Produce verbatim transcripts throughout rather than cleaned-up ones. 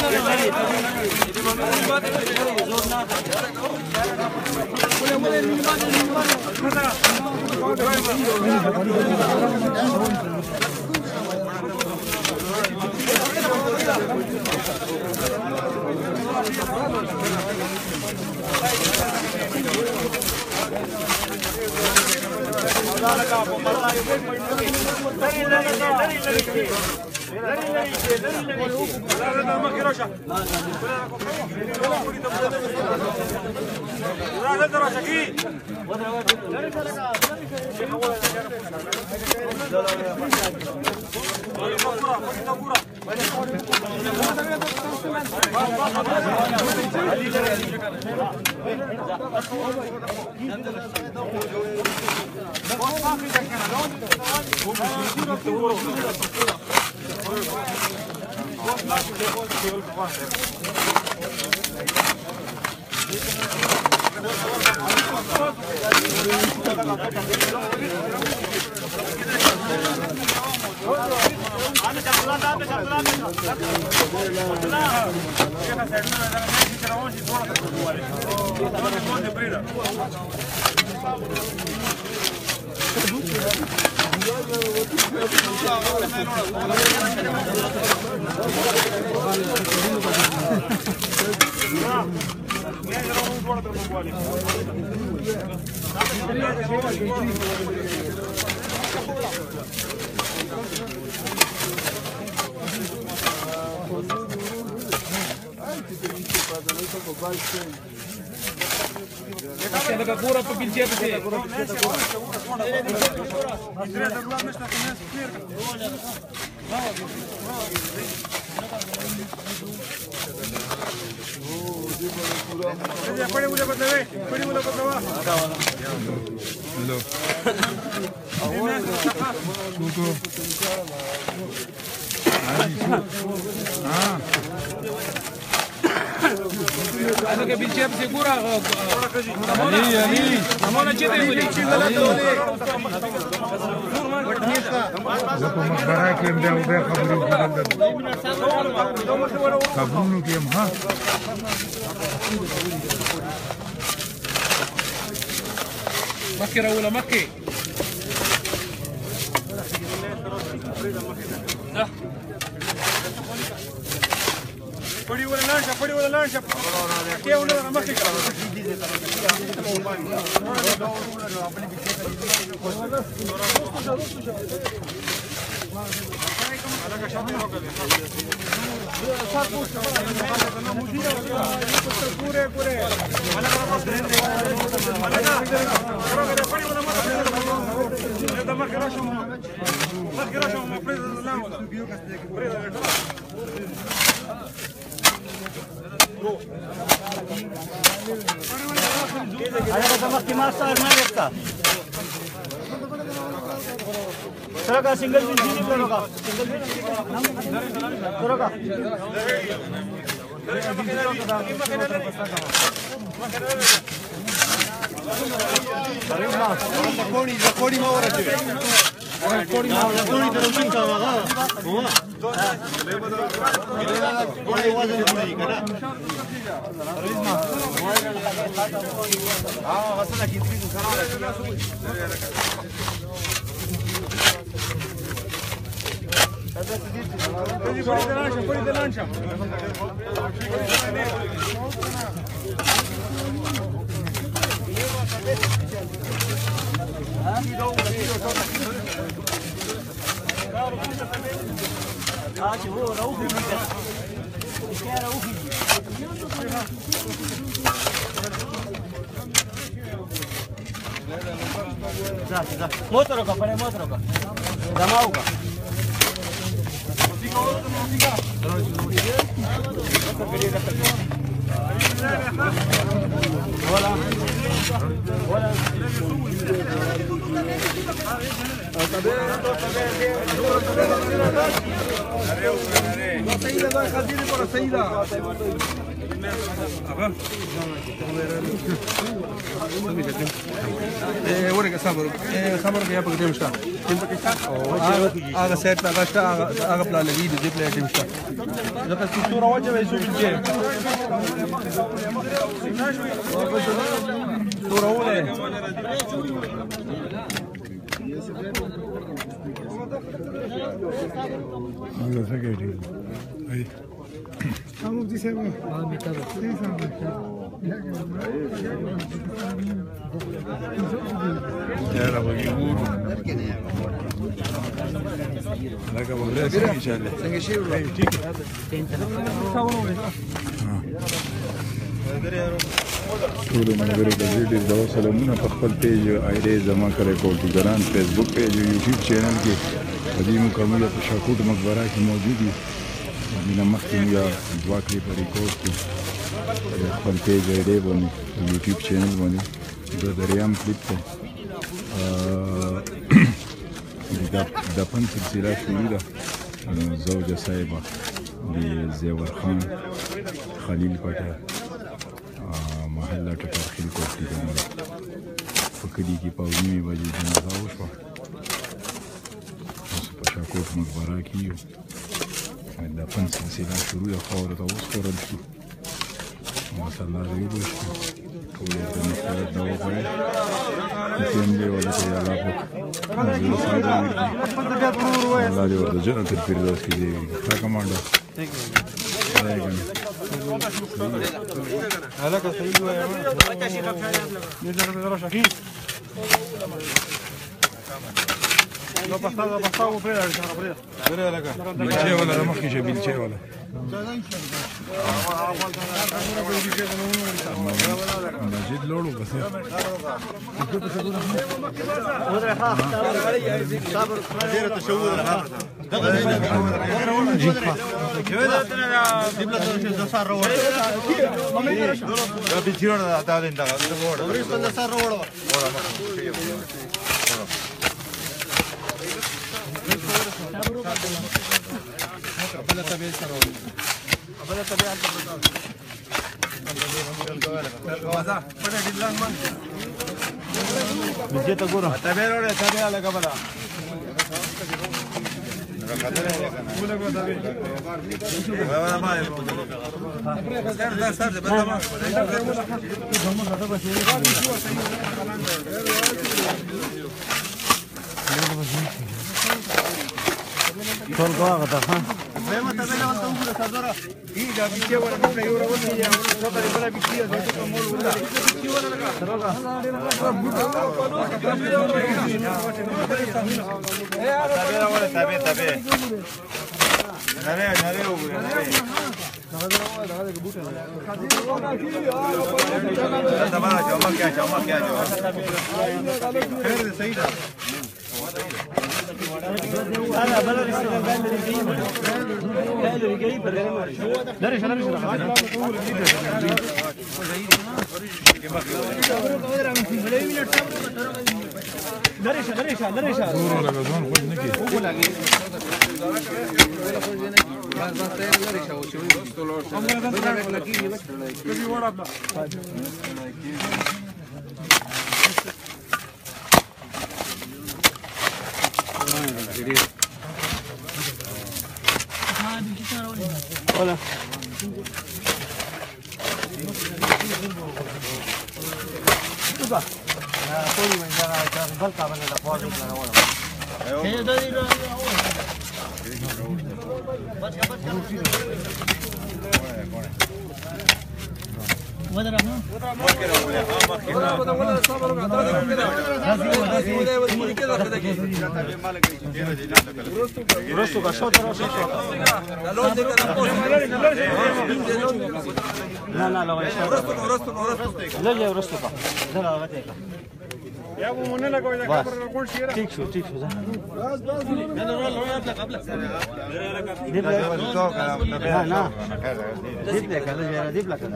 Кура по бензете. Aduh ke bincang segura. Ali Ali. Nama nak cete boleh. Jatuh makara kem dia udah kabur kabur. Kabur nu kem ha. Makira ula makki. Dah. Puri una lancia, puri una lancia. Aquí hay una de las mágicas. Ada kata maski masa mana kita? Teraka single pin sini teraka. Single pin. Teraka. Kodi, kodi mau orang tu. Kodi mau, kodi terus tinggal lah. Oh. Kodi wajah ni kan? Ah, hasilnya kita itu sana. Pode pode de lancha, pode de lancha. Ah, chegou, não ouvi. Quero ouvir. जा जा मोटर का पड़े मोटर का दमाऊगा बोला बोला ورقه صبر صبر بیا په دې مشته هغه سیټ هغه شته هغه پلان لګي دې پلان دې مشته ځکه چې څوره وجه وې څو چې څوره وله هغه څنګه دی اي هم دې څه ما مې تاسو يا رب يقول لك ابو غلاس ان شاء الله څنګه شي ورو ټیک ټول ملګرو ته ډېر ډېر سلامونه په خپل پیج آیډي زما کړی کوټګران فیسبوک پیج او یوټیوب چینل کې قدیم مکمله په شاکوټ مقبره کې موجود دي دینه مخکې یا دوه کلی په ریکورډ کې خپل پیج آیډي باندې یوټیوب چینل باندې د دریام کلیپ ته د دفن سلسله شروع ده زوجه صاحبه د زیور خان خلیل پټه محله ټکرخیل کوټ کې په کلي کې په نیمې بجې جنازه وشوه اوس په شاکوټ مقبره کې یو دفن سلسله شروع ده خاورو ته وسپارل شو ماشاءالله دې وشو ټول یې د مختلف دوا خوړل فیملي ولا ته الله پاک الله دې ورته جنت الفردوس کې دی تا کمانډو هلاك سيد ويا هلاك شيخ نقدر نقدر شيخ لو بحثوا بحثوا فريدا فريدا فريدا لك بالشيء ولا ما مخي شيء بالشيء ولا مجد لولو بس ديره تشوه Todo agua está, ¿ah? Vemos también la banda un poco de sadora. Y la biche wala no le yoro wala ya wala sota de wala biche ya de como wala. Biche wala la. Saroga. Tabe wala tabe tabe. Nare nare ho gure nare. Tamam chama kya chama kya jo. Khair सही था. انا بلد السنه قال لي جاي قال لي جاي درش درش درش درش درش دور ولا غزون خوش نكي ولا لي Hola. Tuba. Ah, poli mangiare la balca per la fuori la ora. Eh, dai, dai. Bacca, bacca. ودرا ها مكره ولا مكره ولا صبر ورستو کا شو درا شو لا لا لا ورستو ورستو ورستو لا لا ورستو کا لا لا غته یا مو نه لګوي دا خبره کوم شي را ٹھیک شو ٹھیک شو بس بس نه نه لو یا قبل دې نه نه دې دې کله دې دې لکه نه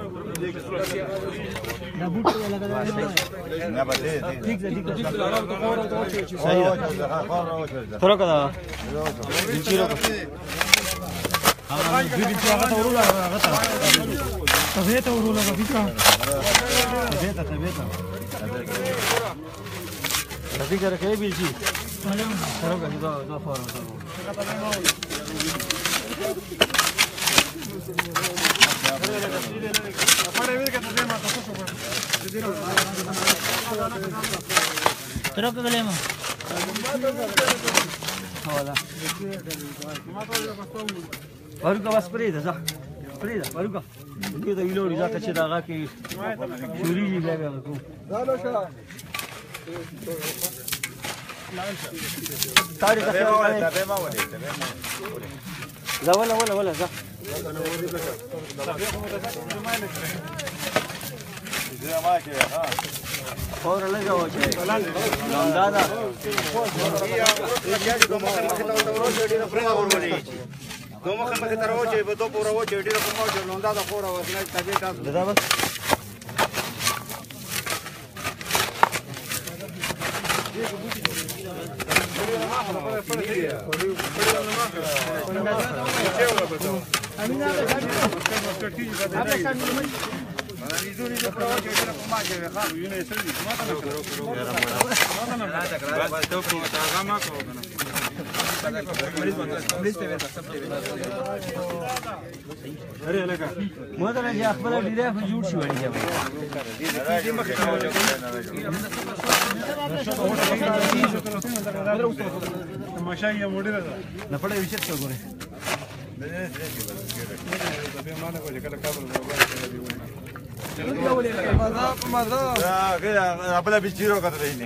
دا بوت لګا نه بده ٹھیک دې ٹھیک صحیح تھوڑا کدا چیرو ها دې دې هغه ته ورول هغه ته ته ته ورول هغه فکر ته ته ته ته فکر کوي بیل شي سره کوي دا دا فارم Terus ke dalam. Hola. Baru ka bas perida za. Perida, baru ka. Ini dah ilori za kache da ga ke shuri ji bla bla ko. Dalo sha. Tari ka sha. Tabe ma wale, tabe ma. Za wala wala wala za. اور لگا و چې لوندادا دومره خلک تر و چې په تو پورا و چې ډیر کومه چې لوندادا پورا و چې تابع تاسو دا بس Vizuri de prova ce era cu magie, ha, eu ne sări. अरे लगा मदन जी अखबार ډیره جوړ شي وړي تماشا یې موډل نه پړې وشت وګوره خپل بچیرو کته دی نه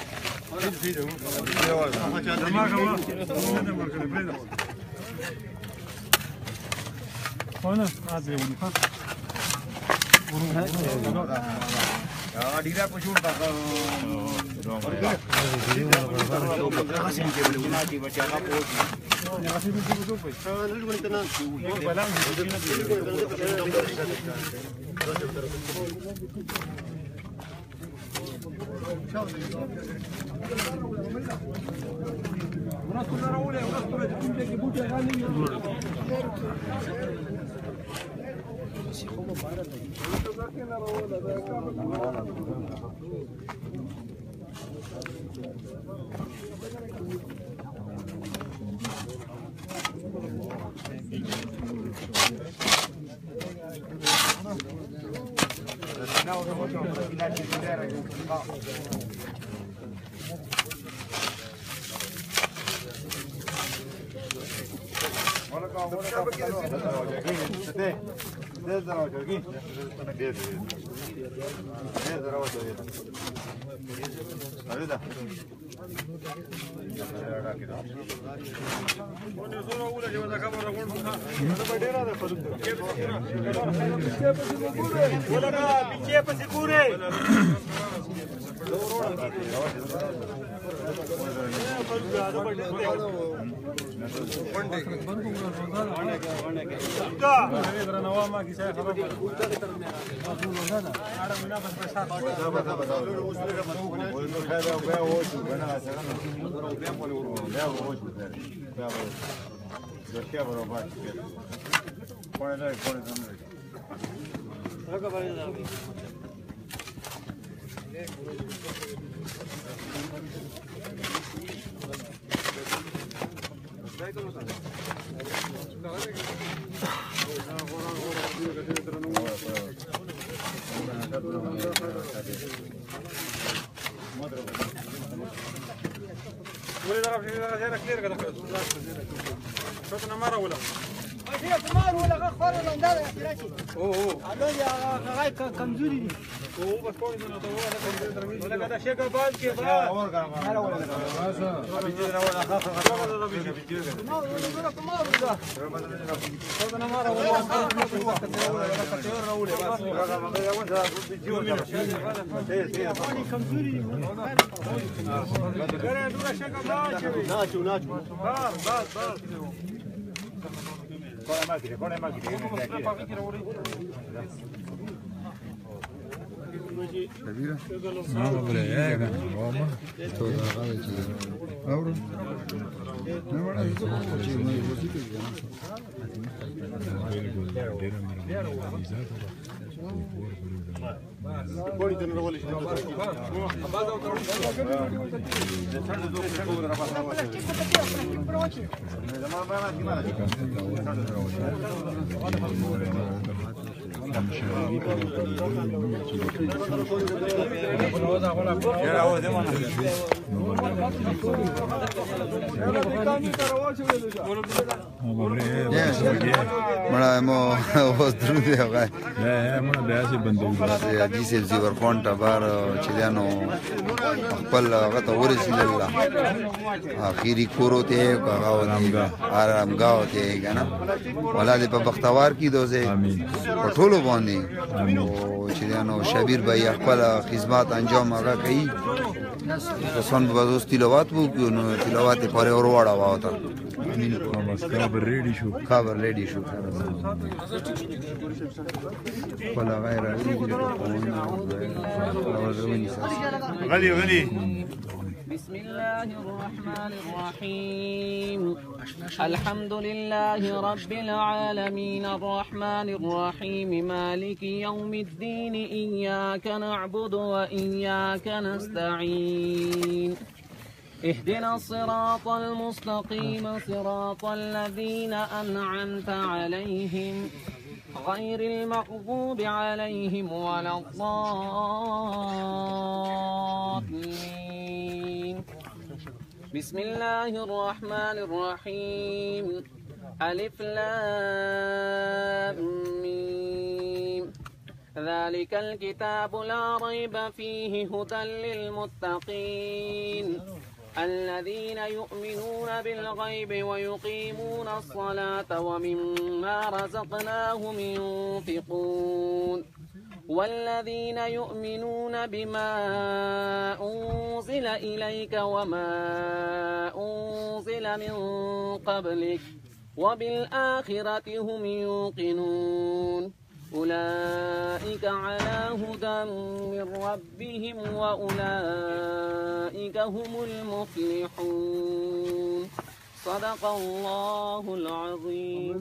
Ona, azi uni, ha. Ya, dira ko shur ta. Una scuola una scuola di punti che butti a grandi. هي كمان ولا غفر ولا ندار يا سيراتي اوه اوه هذول يا غاي كمزوري دي اوه بس كويس انه طول ولا كذا شيء قبل كيف لا ولا ولا ولا بيجي ولا خاف ولا بيجي بيجي ما ولا ما ولا انا ما ولا كمزوري ناچو ناچو بار بار بار Con la macchina, con la macchina. كبيرة؟ ما بقولها يا جماعة ماما تودا غاية أورو مړه مو اوس درود دی هغه یا مړه بیا سي بندو یا دي سي زیور کون ته بار چلیانو خپل هغه ته ورسېل الله اخیری کورو ته هغه ونامګه آرامګاو ته کنه ولادي په بختوار کې دوزه امين په ټولو باندې او چلیانو شبیر بھائی خپل خدمات انجام هغه کوي سن بازوس تلاوت وکړو نو تلاوت پرې اور وړا واوتا بس خبر ریډي شو خبر ریډي شو ولا غیر غلي غلي بسم الله الرحمن الرحيم الحمد لله رب العالمين الرحمن الرحيم مالك يوم الدين إياك نعبد وإياك نستعين اهدنا الصراط المستقيم صراط الذين أنعمت عليهم غير المغضوب عليهم ولا الضالين بسم الله الرحمن الرحيم ألف لام ميم ذلك الكتاب لا ريب فيه هدى للمتقين الذين يؤمنون بالغيب ويقيمون الصلاة ومما رزقناهم ينفقون والذين يؤمنون بما أنزل إليك وما أنزل من قبلك وبالآخرة هم يوقنون أولئك على هدى من ربهم وأولئك هم المفلحون صدق الله العظيم.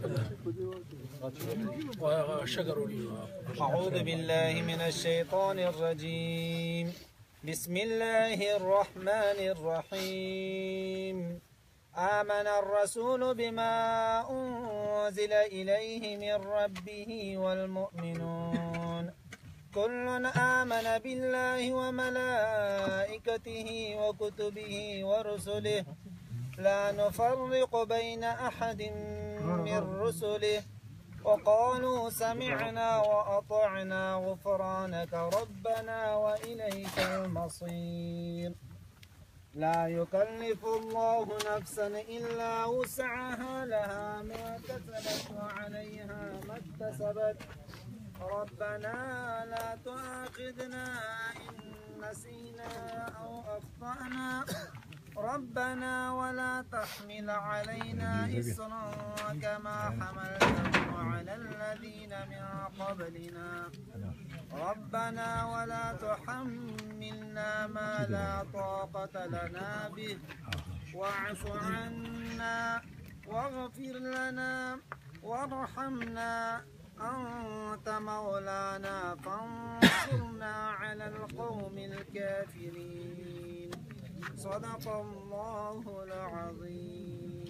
أعوذ بالله من الشيطان الرجيم. بسم الله الرحمن الرحيم. آمن الرسول بما أنزل إليه من ربه والمؤمنون كل آمن بالله وملائكته وكتبه ورسله لا نفرق بين أحد من رسله وقالوا سمعنا وأطعنا غفرانك ربنا وإليك المصير. لا يكلف الله نفسا إلا وسعها لها ما كسبت وعليها ما اكتسبت ربنا لا تؤاخذنا إن نسينا أو أخطأنا ربنا ولا تحمل علينا إصرا كما حملته على الذين من قبلنا ربنا ولا تحملنا ما لا طاقة لنا به واعف عنا واغفر لنا وارحمنا أنت مولانا فانصرنا على القوم الكافرين صدق الله العظيم.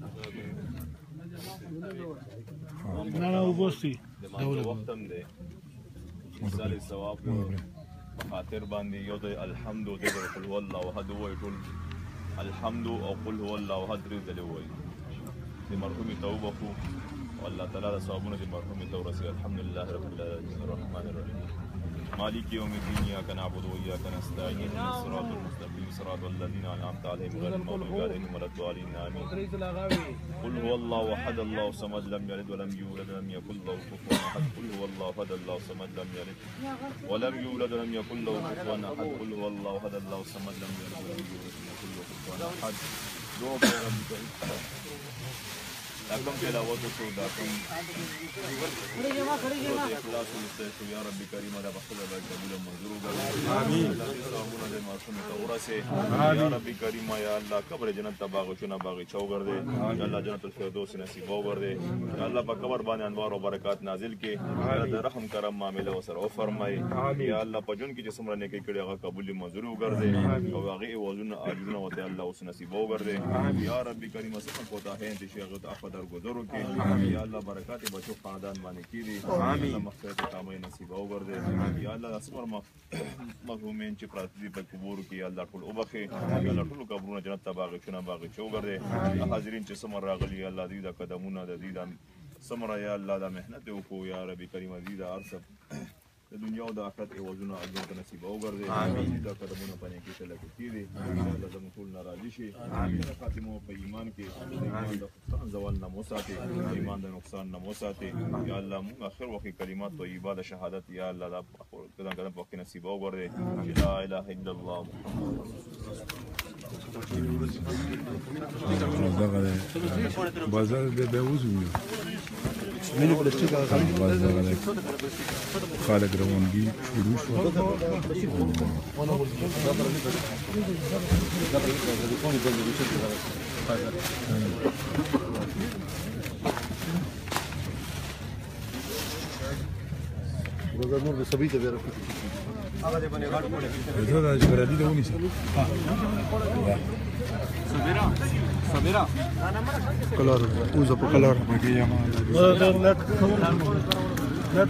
نانا وبوسي دولة وقتم دي مثال الثواب بخاطر باندي يضي الحمد ودقر قل هو الله وهد هو يقول الحمد أو قل هو الله وهد ريد لوي د مرحومې ته وبخو او الله تعالی د ثوابونو د مرحومې ته ورسوي. الحمدلله رب العالمین الرحمن الرحیم مالک یوم الدین ایاک نعبد وایاک نستعین اهدنا الصراط المستقیم صراط الذین انعمت علیهم غیر المغضوب علیهم ولا الضالین آمین. قل هو الله احد الله الصمد لم يلد ولم يولد ولم يكن له كفوا احد. قل هو الله احد الله الصمد لم يلد ولم يولد ولم يكن له كفوا احد. قل هو الله احد الله الصمد لم يلد ولم يولد ولم يكن له كفوا احد. دعا ربك دا کوم تلاوت وکړو دا کوم اخلاص وکړو یا رب کریم دا بخښنه به قبول او منظور وګرځي. امين. ثوابونه د معصوم ته ورسه. یا رب کریم یا الله قبر جنت ته باغچونه باغچو وګرځي. یا الله جنت الفردوس نصیب وګرځي. یا الله په قبر باندې انوار او برکات نازل کړي. یا رحم کرم معاملې وسره او فرمایي. یا الله په جون کې چې څومره نیکی کړي هغه قبول منظور وګرځي او هغه وزن اجرونه وته الله اوس نصیب وګرځي. یا رب کریم سبحان کوته هند شي هغه ته افضل گذرو کې. یا الله برکات بچو خاندان باندې کړي. امين. مغفرت کامه نصیب وګرځي. یا الله اسمر مفهومین چې پراته دي په قبور کې یا الله ټول وبخي. یا الله ټول قبرونه جنت ته باغچونه باغچو وګرځي. حاضرین چې سمر راغلي یا الله دې د قدمونه د دې د سمر یا الله د مهنت وکړو. یا رب کریم دې د ارسب د دنیا او د آخرت ایوازونه اجر نصیب وګرځي. امين. دا قدمونه باندې کې تل کې دي. الله زموږ ټول ناراضي شي. امين. خاتمه په ایمان کې ایمان د نقصان زوال نه مو ساتي. ایمان د نقصان نه مو ساتي. یا الله موږ اخر وخت کلمات طیبه د شهادت یا الله دا قدم قدم په نصیب وګرځي. لا اله الا الله بازار به به وزو مینه پلاستیک هغه خالق روانګي شروع شو. وګور نور د سبي ته ورکړي هغه دې باندې غاټ کوله دا د جبرالي د ونی سره سميرا سميرا کلر اوزه په کلر مګي یا ما دا نت نت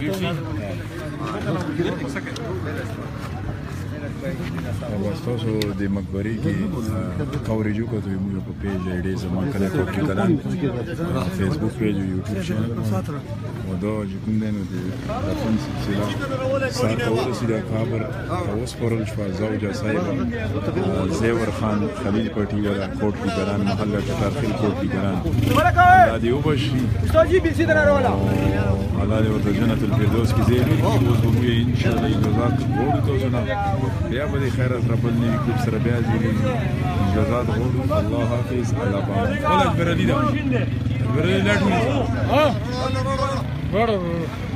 واستاسو د مقبرې کې کوریجو کوي موږ په پیج ایډي زما کله کوټی کلان فیسبوک پیج او یوټیوب چینل او دا چې کوم نه دی تاسو سلسله ساته ورسېده خبر اوس پرل شو زوجه صاحب زیور خان خلیل پټی له کوټی کلان محله ټټر خل کوټی کلان دا دی وبشي استاجي بي سي دراولا الله دې ورته جنت الفردوس کې زیری اوس به موږ ان شاء الله جزاک وړو تاسو نه بیا به خیرات رب النبي کوم سره بیا زیری جزاک وړو الله حافظ الله باندې ولک برلی دا برلی لاټ ها ورو